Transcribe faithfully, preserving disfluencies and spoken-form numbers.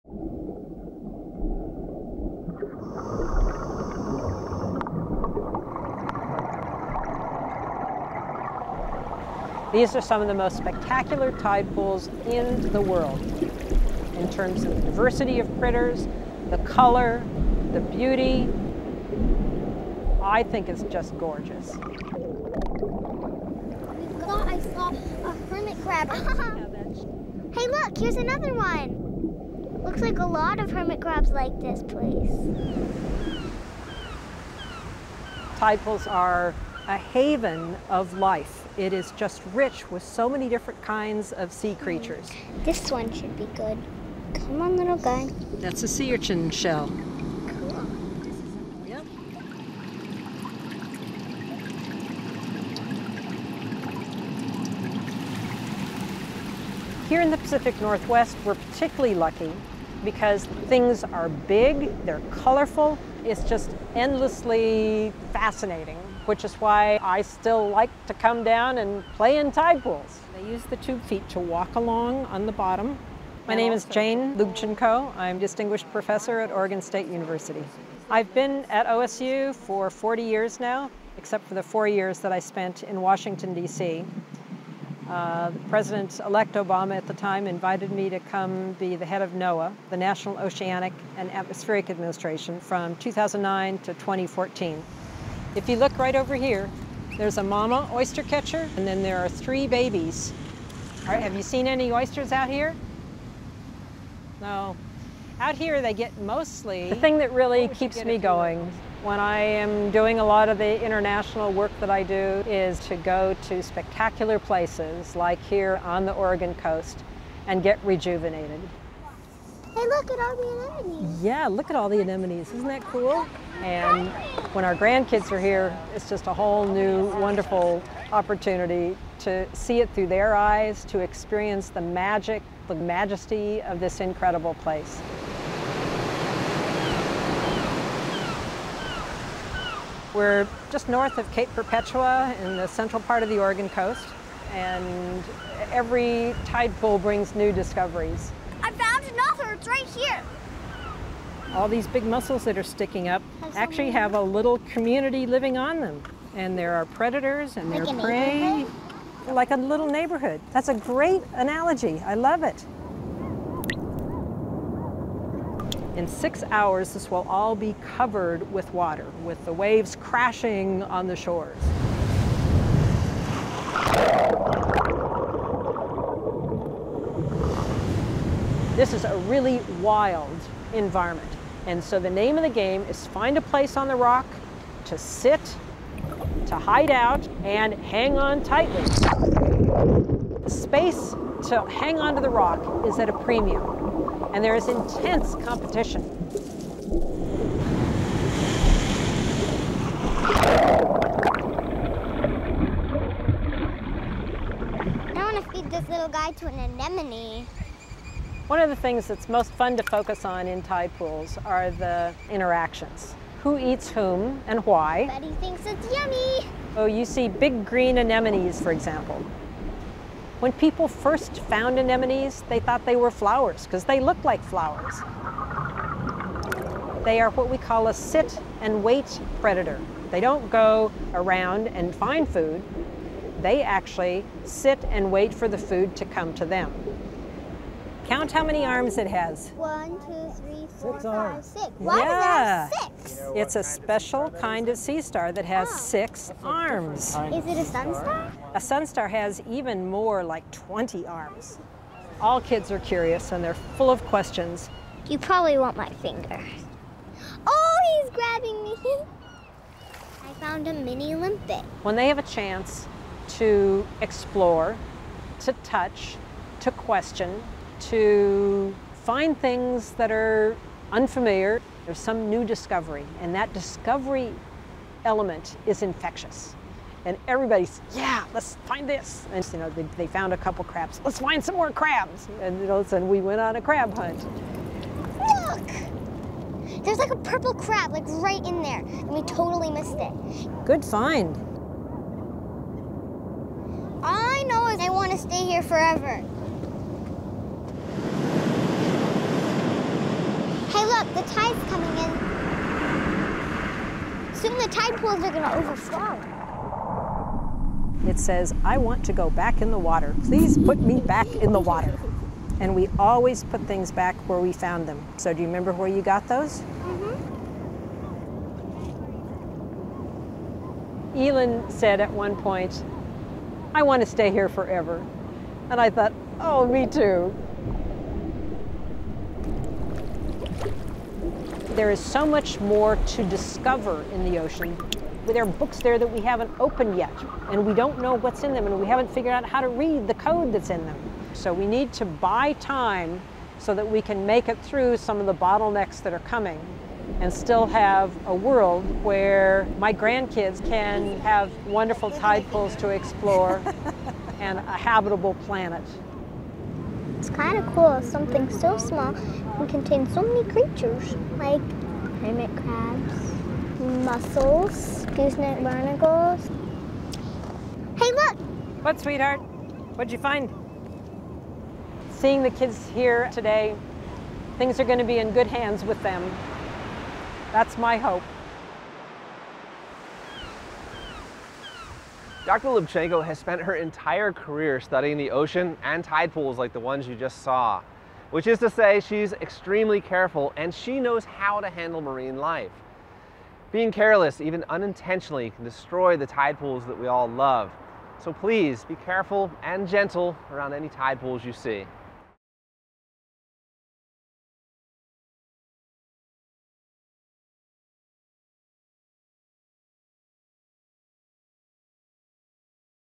These are some of the most spectacular tide pools in the world in terms of diversity of critters, the color, the beauty. I think it's just gorgeous. We got, I saw a hermit crab. Hey, look, here's another one. Looks like a lot of hermit crabs like this place. Tide pools are a haven of life. It is just rich with so many different kinds of sea creatures. This one should be good. Come on, little guy. That's a sea urchin shell. Cool. Yep. Here in the Pacific Northwest, we're particularly lucky because things are big, they're colorful, it's just endlessly fascinating, which is why I still like to come down and play in tide pools. They use the tube feet to walk along on the bottom. My name is Jane Lubchenco. I'm Distinguished Professor at Oregon State University. I've been at O S U for forty years now, except for the four years that I spent in Washington, D C Uh, President-elect Obama at the time invited me to come be the head of NOAA, the National Oceanic and Atmospheric Administration, from two thousand nine to twenty fourteen. If you look right over here, there's a mama oyster catcher, and then there are three babies. All right, have you seen any oysters out here? No. Out here they get mostly... The thing that really keeps me going when I am doing a lot of the international work that I do is to go to spectacular places like here on the Oregon coast and get rejuvenated. Hey, look at all the anemones. Yeah, look at all the anemones. Isn't that cool? And when our grandkids are here, it's just a whole new, wonderful opportunity to see it through their eyes, to experience the magic, the majesty of this incredible place. We're just north of Cape Perpetua in the central part of the Oregon coast, and every tide pool brings new discoveries. I found another, it's right here. All these big mussels that are sticking up Have actually some- have a little community living on them. And there are predators and Like there a are prey. neighborhood? Like a little neighborhood. That's a great analogy. I love it. In six hours, this will all be covered with water, with the waves crashing on the shores. This is a really wild environment. And so the name of the game is find a place on the rock to sit, to hide out, and hang on tightly. The space to hang onto the rock is at a premium, and there is intense competition. I want to feed this little guy to an anemone. One of the things that's most fun to focus on in tide pools are the interactions. Who eats whom and why? Betty thinks it's yummy. Oh, you see big green anemones, for example. When people first found anemones, they thought they were flowers because they look like flowers. They are what we call a sit and wait predator. They don't go around and find food. They actually sit and wait for the food to come to them. Count how many arms it has. One, two, three, four, Six five, arms. six. Why Yeah. does it have six? It's a special kind of sea star that has Oh. six arms. Is it a sunstar? A sunstar has even more, like twenty arms. All kids are curious and they're full of questions. You probably want my finger. Oh, he's grabbing me. I found a mini limpet. When they have a chance to explore, to touch, to question, to find things that are unfamiliar, there's some new discovery, and that discovery element is infectious. And everybody's, yeah, let's find this. And you know, they, they found a couple crabs. Let's find some more crabs. And all of a sudden we went on a crab hunt. Look! There's like a purple crab, like right in there, and we totally missed it. Good find. I know I want to stay here forever. look, the tide's coming in. Soon the tide pools are gonna overflow. It says, I want to go back in the water. Please put me back in the water. And we always put things back where we found them. So do you remember where you got those? Mm-hmm. Elin said at one point, I want to stay here forever. And I thought, oh, me too. There is so much more to discover in the ocean. There are books there that we haven't opened yet, and we don't know what's in them, and we haven't figured out how to read the code that's in them. So we need to buy time so that we can make it through some of the bottlenecks that are coming and still have a world where my grandkids can have wonderful tide pools to explore and a habitable planet. It's kind of cool. Something so small can contain so many creatures, like hermit crabs, mussels, gooseneck barnacles. Hey, look! What, sweetheart? What'd you find? Seeing the kids here today, things are going to be in good hands with them. That's my hope. Doctor Lubchenco has spent her entire career studying the ocean and tide pools like the ones you just saw, which is to say she's extremely careful and she knows how to handle marine life. Being careless, even unintentionally, can destroy the tide pools that we all love. So please be careful and gentle around any tide pools you see.